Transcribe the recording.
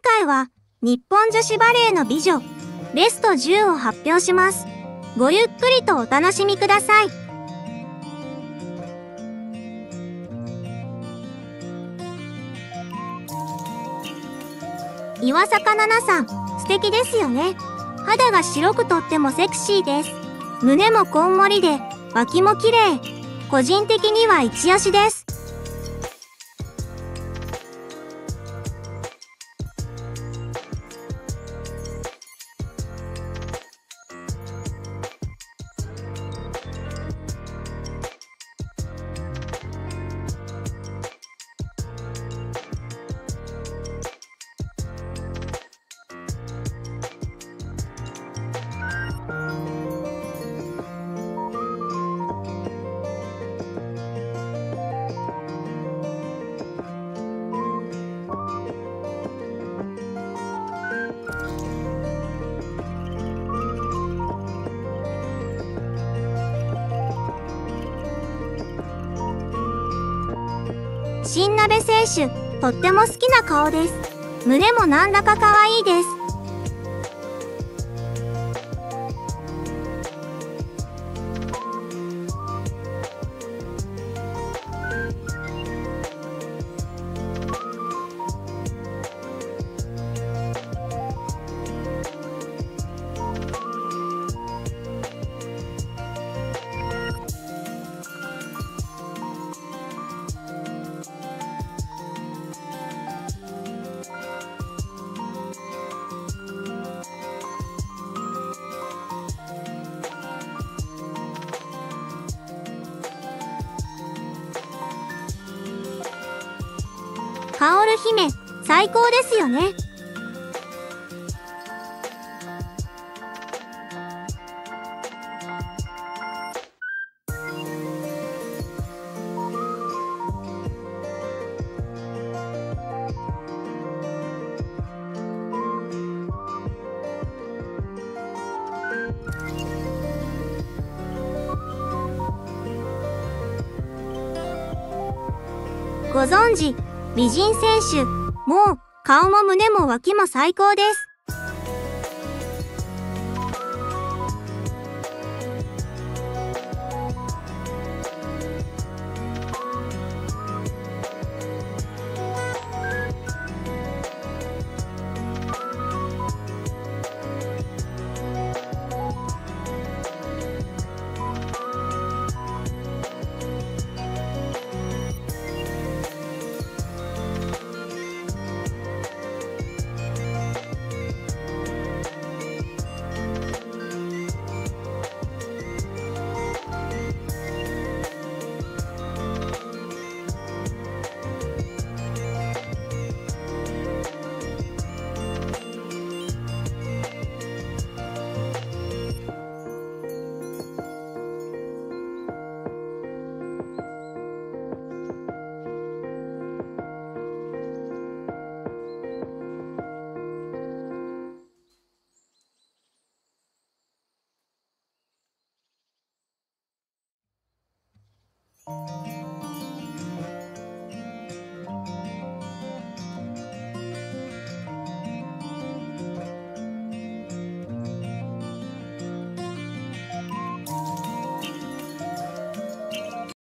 回は日本女子バレーの美女ベスト10を発表します。ごゆっくりとお楽しみください。岩坂奈々さん、素敵ですよね。肌が白くとってもセクシーです。胸もこんもりで脇も綺麗。個人的には一押しです。新鍋選手、とっても好きな顔です。胸もなんだか可愛いです。カオル姫、最高ですよね。ご存知、美人選手、もう顔も胸も脇も最高です。